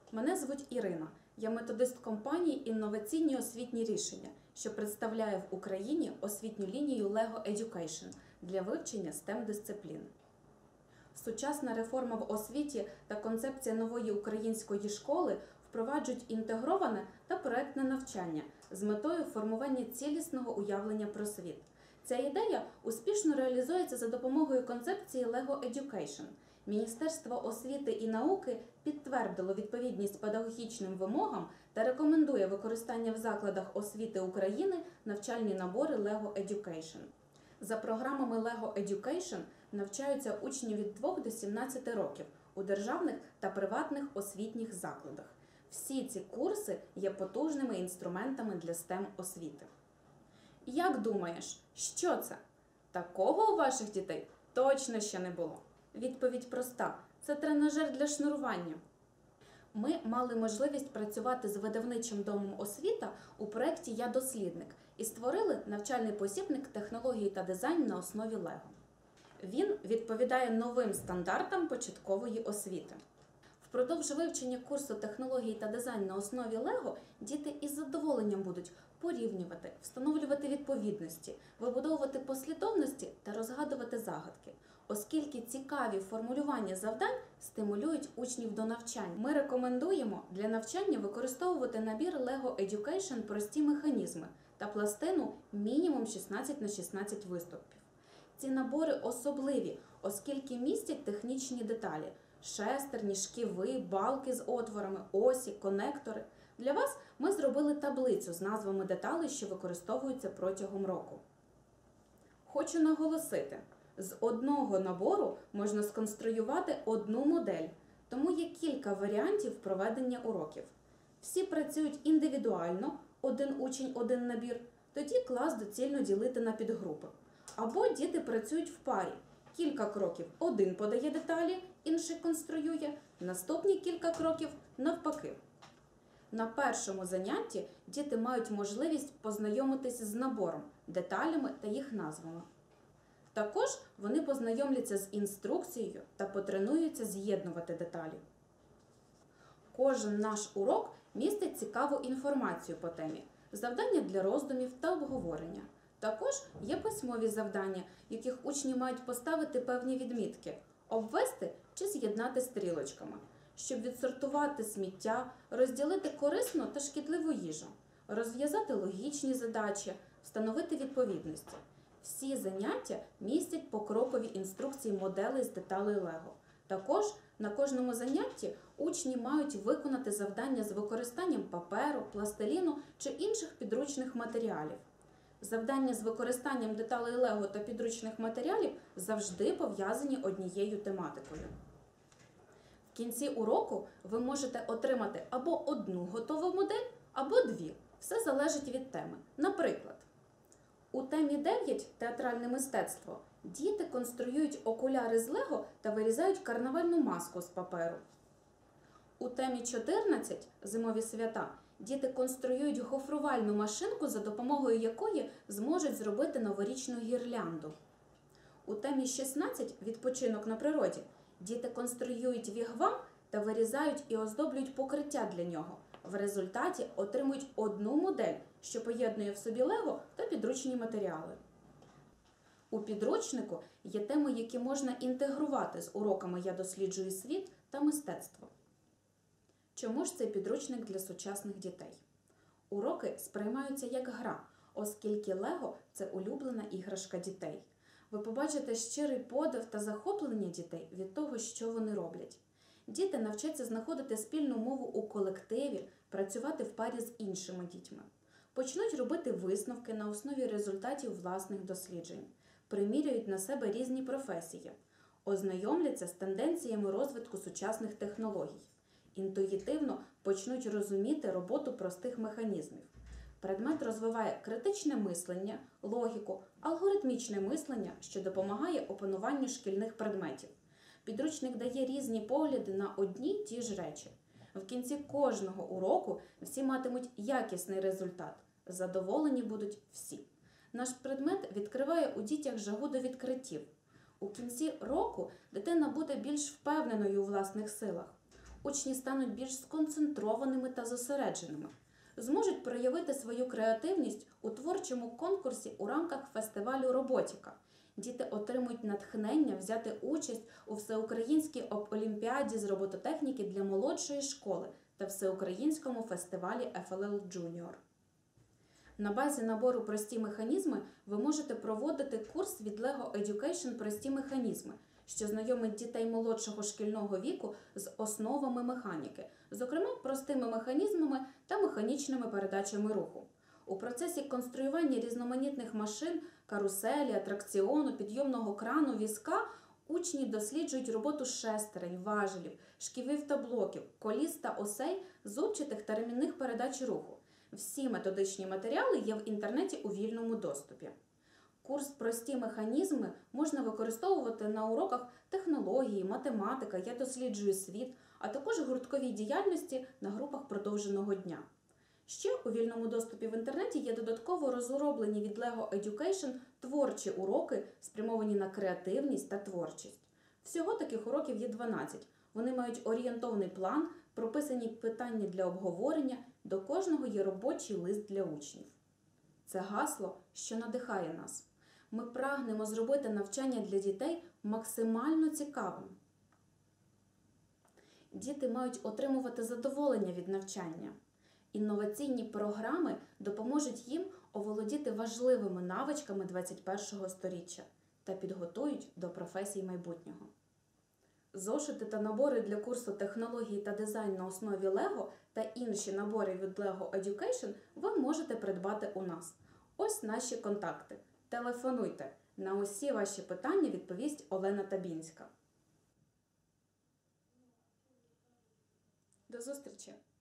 Мене звуть Ірина. Я методист компанії «Інноваційні освітні рішення», що представляє в Україні освітню лінію LEGO Education для вивчення STEM-дисциплін. Сучасна реформа в освіті та концепція нової української школи впроваджують інтегроване та проектне навчання з метою формування цілісного уявлення про світ. Ця ідея успішно реалізується за допомогою концепції LEGO Education. Міністерство освіти і науки підтвердило відповідність педагогічним вимогам та рекомендує використання в закладах освіти України навчальні набори LEGO Education. За програмами LEGO Education навчаються учні від 2 до 17 років у державних та приватних освітніх закладах. Всі ці курси є потужними інструментами для STEM-освіти. Як думаєш, що це? Такого у ваших дітей точно ще не було. Відповідь проста – це тренажер для шнурування. Ми мали можливість працювати з видавничим домом «Освіта» у проєкті «Я дослідник» і створили навчальний посібник технології та дизайн на основі LEGO. Він відповідає новим стандартам початкової освіти. Впродовж вивчення курсу технології та дизайн на основі LEGO діти із задоволенням будуть порівнювати, встановлювати відповідності, вибудовувати послідовності та розгадувати загадки. Оскільки цікаві формулювання завдань стимулюють учнів до навчання. Ми рекомендуємо для навчання використовувати набір LEGO Education прості механізми та пластину мінімум 16 на 16 виступів. Ці набори особливі, оскільки містять технічні деталі – шестерні, шківи, балки з отворами, осі, конектори. Для вас ми зробили таблицю з назвами деталей, що використовуються протягом року. Хочу наголосити, з одного набору можна сконструювати одну модель, тому є кілька варіантів проведення уроків. Всі працюють індивідуально, один учень – один набір, тоді клас доцільно ділити на підгрупи. Або діти працюють в парі. Кілька кроків один подає деталі, інший конструює, наступні кілька кроків навпаки. На першому занятті діти мають можливість познайомитися з набором, деталями та їх назвами. Також вони познайомляться з інструкцією та потренуються з'єднувати деталі. Кожен наш урок містить цікаву інформацію по темі, завдання для роздумів та обговорення. Також є письмові завдання, в яких учні мають поставити певні відмітки, обвести чи з'єднати стрілочками, щоб відсортувати сміття, розділити корисну та шкідливу їжу, розв'язати логічні задачі, встановити відповідності. Всі заняття містять покрокові інструкції моделей з деталей LEGO. Також на кожному занятті учні мають виконати завдання з використанням паперу, пластиліну чи інших підручних матеріалів. Завдання з використанням деталей LEGO та підручних матеріалів завжди пов'язані однією тематикою. В кінці уроку ви можете отримати або одну готову модель, або дві. Все залежить від теми. Наприклад, у темі 9 «Театральне мистецтво» діти конструюють окуляри з LEGO та вирізають карнавальну маску з паперу. У темі 14 «Зимові свята» діти конструюють гофрувальну машинку, за допомогою якої зможуть зробити новорічну гірлянду. У темі 16 «Відпочинок на природі» діти конструюють вігвам та вирізають і оздоблюють покриття для нього. В результаті отримують одну модель, що поєднує в собі LEGO та підручні матеріали. У підручнику є теми, які можна інтегрувати з уроками «Я досліджую світ» та «Мистецтво». Чому ж цей підручник для сучасних дітей? Уроки сприймаються як гра, оскільки LEGO – це улюблена іграшка дітей. Ви побачите щирий подив та захоплення дітей від того, що вони роблять. Діти навчаться знаходити спільну мову у колективі, працювати в парі з іншими дітьми. Почнуть робити висновки на основі результатів власних досліджень. Приміряють на себе різні професії. Ознайомляться з тенденціями розвитку сучасних технологій. Інтуїтивно почнуть розуміти роботу простих механізмів. Предмет розвиває критичне мислення, логіку, алгоритмічне мислення, що допомагає опануванню шкільних предметів. Підручник дає різні погляди на одні й ті ж речі. В кінці кожного уроку всі матимуть якісний результат. Задоволені будуть всі. Наш предмет відкриває у дітях жагу до відкриттів. У кінці року дитина буде більш впевненою у власних силах. Учні стануть більш сконцентрованими та зосередженими, зможуть проявити свою креативність у творчому конкурсі у рамках фестивалю «Роботіка». Діти отримують натхнення взяти участь у всеукраїнській олімпіаді з робототехніки для молодшої школи та всеукраїнському фестивалі FLL Junior. На базі набору «Прості механізми» ви можете проводити курс від LEGO Education «Прості механізми», що знайомить дітей молодшого шкільного віку з основами механіки, зокрема простими механізмами та механічними передачами руху. У процесі конструювання різноманітних машин, каруселі, атракціону, підйомного крану, візка учні досліджують роботу шестерень, важелів, шківів та блоків, коліс та осей, зубчатих та ремінних передач руху. Всі методичні матеріали є в інтернеті у вільному доступі. Курс «Прості механізми» можна використовувати на уроках технології, математика, «Я досліджую світ», а також гуртковій діяльності на групах продовженого дня. Ще у вільному доступі в інтернеті є додатково розроблені від LEGO Education творчі уроки, спрямовані на креативність та творчість. Всього таких уроків є 12. Вони мають орієнтовний план, прописані питання для обговорення, до кожного є робочий лист для учнів. Це гасло, що надихає нас. Ми прагнемо зробити навчання для дітей максимально цікавим. Діти мають отримувати задоволення від навчання. Інноваційні програми допоможуть їм оволодіти важливими навичками 21-го сторіччя та підготують до професій майбутнього. Зошити та набори для курсу технології та дизайн на основі LEGO та інші набори від LEGO Education ви можете придбати у нас. Ось наші контакти. Телефонуйте. На усі ваші питання відповість Олена Табінська. До зустрічі!